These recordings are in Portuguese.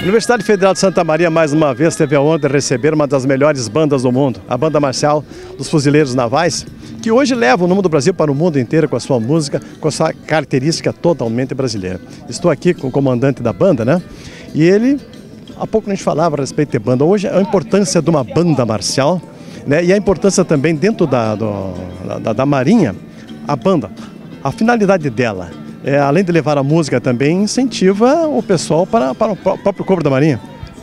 Universidade Federal de Santa Maria, mais uma vez, teve a honra de receber uma das melhores bandas do mundo, a Banda Marcial dos Fuzileiros Navais, que hoje leva o nome do Brasil para o mundo inteiro com a sua música, com a sua característica totalmente brasileira. Estou aqui com o comandante da banda, né? E ele, há pouco a gente falava a respeito de banda. Hoje, a importância de uma banda marcial, né? E a importância também dentro da Marinha, a banda, a finalidade dela. Além de levar a música, também incentiva o pessoal para o próprio Corpo da Marinha.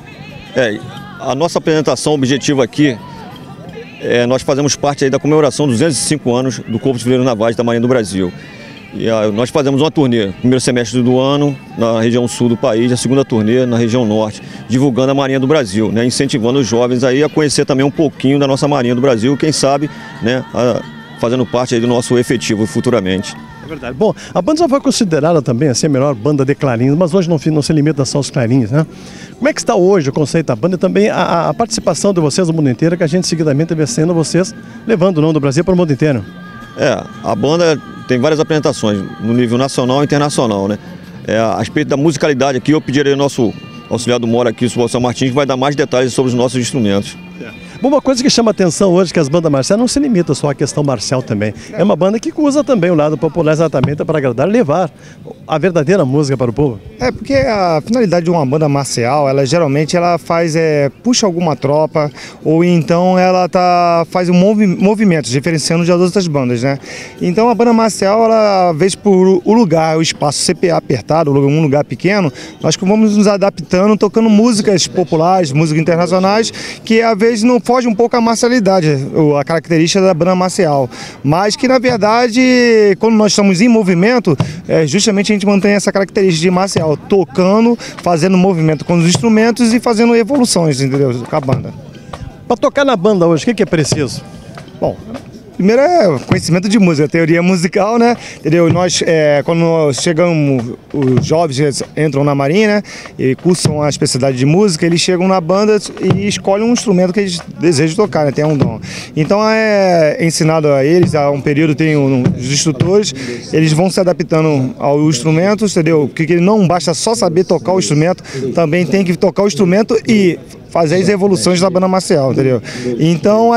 A nossa apresentação, objetivo aqui, nós fazemos parte aí da comemoração dos 205 anos do Corpo de Fuzileiros Navais da Marinha do Brasil. E nós fazemos uma turnê, primeiro semestre do ano, na região sul do país, a segunda turnê na região norte, divulgando a Marinha do Brasil, né, incentivando os jovens aí a conhecer também um pouquinho da nossa Marinha do Brasil, quem sabe, né, fazendo parte aí do nosso efetivo futuramente. É verdade. Bom, a banda já foi considerada também assim, a melhor banda de clarins, mas hoje não se limita só aos clarins, né? Como é que está hoje o conceito da banda e também a participação de vocês no mundo inteiro, que a gente seguidamente vê sendo vocês levando o nome do Brasil para o mundo inteiro? A banda tem várias apresentações no nível nacional e internacional, né? A respeito da musicalidade aqui, eu pedirei ao nosso auxiliar do Mora aqui, o São Martins, que vai dar mais detalhes sobre os nossos instrumentos. Bom, uma coisa que chama atenção hoje é que as bandas marciais não se limitam só à questão marcial também. É uma banda que usa também o lado popular exatamente para agradar e levar a verdadeira música para o povo. Porque a finalidade de uma banda marcial, ela geralmente faz, puxa alguma tropa, ou então ela faz movimentos, diferenciando das outras bandas, né? Então a banda marcial, ela, às vezes por o lugar, o espaço CPA apertado, um lugar pequeno, nós vamos nos adaptando, tocando músicas populares, músicas internacionais, que às vezes não foge um pouco a marcialidade, a característica da banda marcial, mas que na verdade, quando nós estamos em movimento, justamente a gente mantém essa característica de marcial, tocando, fazendo movimento com os instrumentos e fazendo evoluções, entendeu, com a banda. Para tocar na banda hoje, o que é preciso? Bom, primeiro é conhecimento de música, teoria musical, né? Entendeu? Nós, quando nós chegamos, os jovens entram na Marinha, né? E cursam a especialidade de música, eles chegam na banda e escolhem um instrumento que eles desejam tocar, né? Tem um dom. Então é ensinado a eles, há um período tem os instrutores, eles vão se adaptando ao instrumento, entendeu? Porque não basta só saber tocar o instrumento, também tem que tocar o instrumento e fazer as evoluções da banda marcial, entendeu? Então a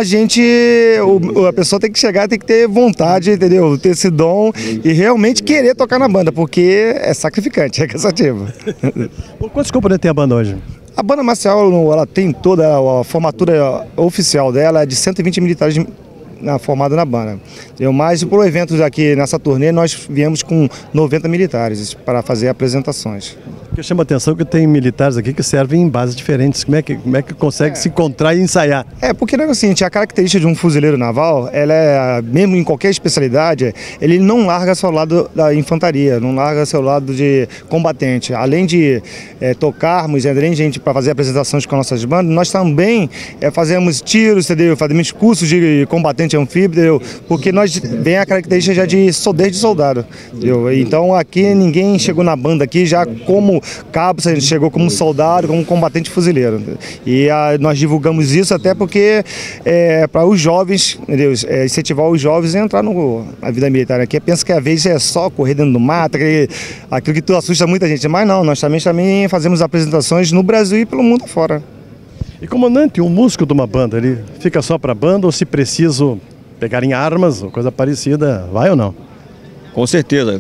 pessoa tem que chegar, tem que ter vontade, entendeu? Ter esse dom e realmente querer tocar na banda, porque é sacrificante, é cansativo. Quantos componentes tem a banda hoje? A banda marcial, ela tem toda a formatura oficial dela, é de 120 militares formada na banda. Mas por eventos aqui nessa turnê, nós viemos com 90 militares para fazer apresentações. O que chama a atenção é que tem militares aqui que servem em bases diferentes. Como é que consegue se encontrar e ensaiar? Porque é o seguinte, a característica de um fuzileiro naval, mesmo em qualquer especialidade, ele não larga seu lado da infantaria, não larga seu lado de combatente. Além de tocarmos, além de gente para fazer apresentações com nossas bandas, nós também fazemos tiros, entendeu? Fazemos cursos de combatente anfíbio, entendeu? Porque nós vem a característica já de soldado, entendeu? Então aqui ninguém chegou na banda aqui já como cabo, a gente chegou como soldado, como combatente fuzileiro. E nós divulgamos isso até porque para os jovens, entendeu? Incentivar os jovens a entrar na vida militar. Aqui pensa que às vezes é só correr dentro do mato, aquilo que tu assusta muita gente, mas não, nós também fazemos apresentações no Brasil e pelo mundo fora. E comandante, um músico de uma banda, ele fica só para a banda ou se preciso pegar em armas ou coisa parecida, vai ou não? Com certeza,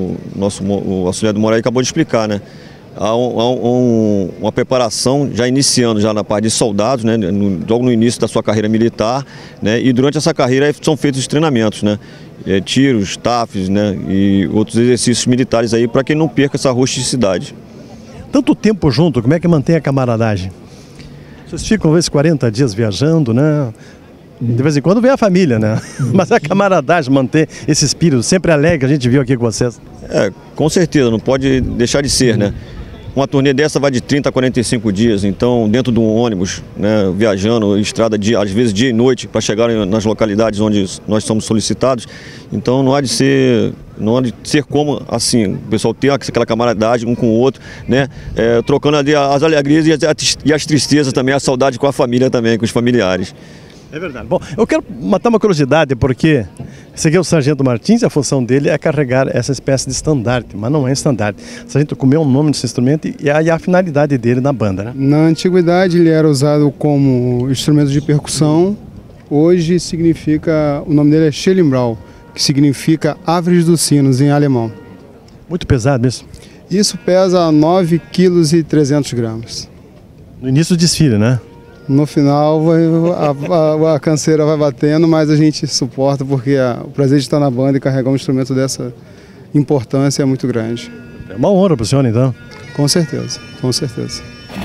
o auxiliar do Moraes acabou de explicar, né? Há uma preparação já iniciando já na parte de soldados, né? Logo no início da sua carreira militar, né? E durante essa carreira são feitos os treinamentos, né? Tiros, TAFs, né? E outros exercícios militares aí para que não perca essa rusticidade. Tanto tempo junto, como é que mantém a camaradagem? Vocês ficam, às vezes, 40 dias viajando, né? De vez em quando vem a família, né? Mas a camaradagem, manter esse espírito sempre alegre, a gente viu aqui com vocês. Com certeza, não pode deixar de ser, né? Uma turnê dessa vai de 30 a 45 dias, então dentro de um ônibus, né, viajando, estrada às vezes dia e noite, para chegar nas localidades onde nós somos solicitados. Então não há de ser como assim, o pessoal ter aquela camaradagem um com o outro, né, trocando ali as alegrias e as tristezas também, a saudade com a família também, com os familiares. É verdade. Bom, eu quero matar uma curiosidade, porque esse aqui é o Sargento Martins, a função dele é carregar essa espécie de estandarte, mas não é estandarte. O Sargento comeu o nome desse instrumento e a finalidade dele na banda, né? Na antiguidade ele era usado como instrumento de percussão, hoje significa, o nome dele é Schellenbrau, que significa árvores dos sinos em alemão. Muito pesado isso. Isso pesa 9,3 kg. No início do desfile, né? No final a canseira vai batendo, mas a gente suporta porque o prazer de estar na banda e carregar um instrumento dessa importância é muito grande. É uma honra para o senhor, então. Com certeza, com certeza.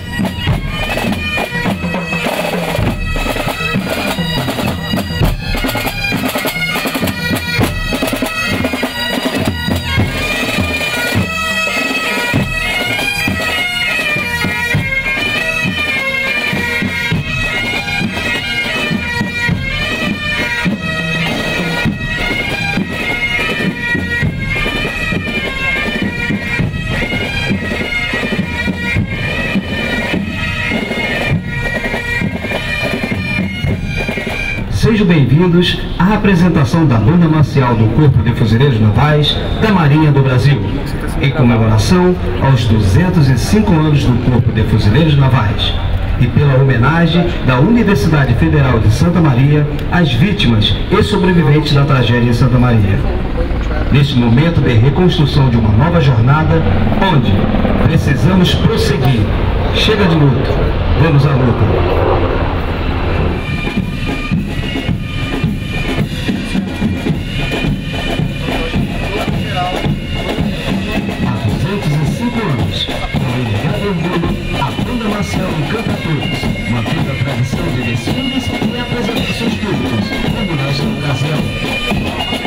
Sejam bem-vindos à apresentação da Banda Marcial do Corpo de Fuzileiros Navais da Marinha do Brasil, em comemoração aos 205 anos do Corpo de Fuzileiros Navais e pela homenagem da Universidade Federal de Santa Maria às vítimas e sobreviventes da tragédia em Santa Maria. Neste momento de reconstrução de uma nova jornada, onde precisamos prosseguir. Chega de luto, vamos à luta. A Banda Marcial encanta a todos, mantendo a tradição de desfiles e apresentações públicas, como nesta ocasião.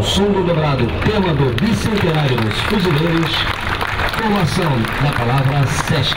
Ao som do dobrado tema do bicentenário dos fuzileiros, formação da palavra SESC.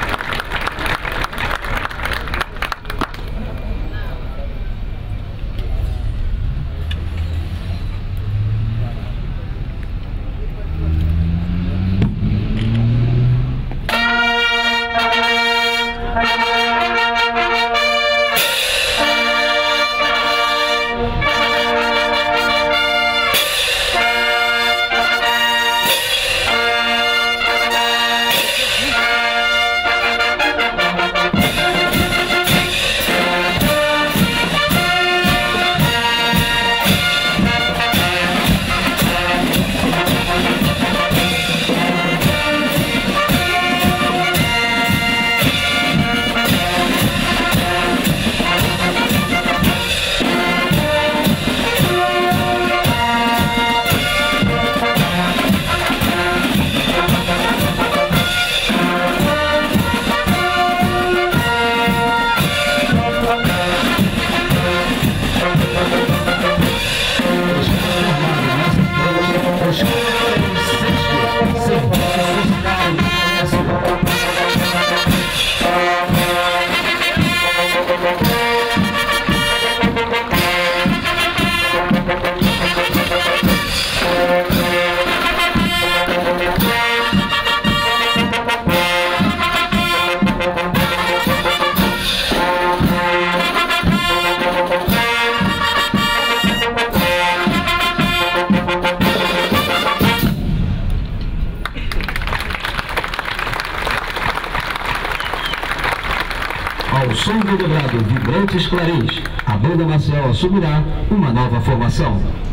Ao som do dobrado Vibrantes Clarins, a banda marcial assumirá uma nova formação.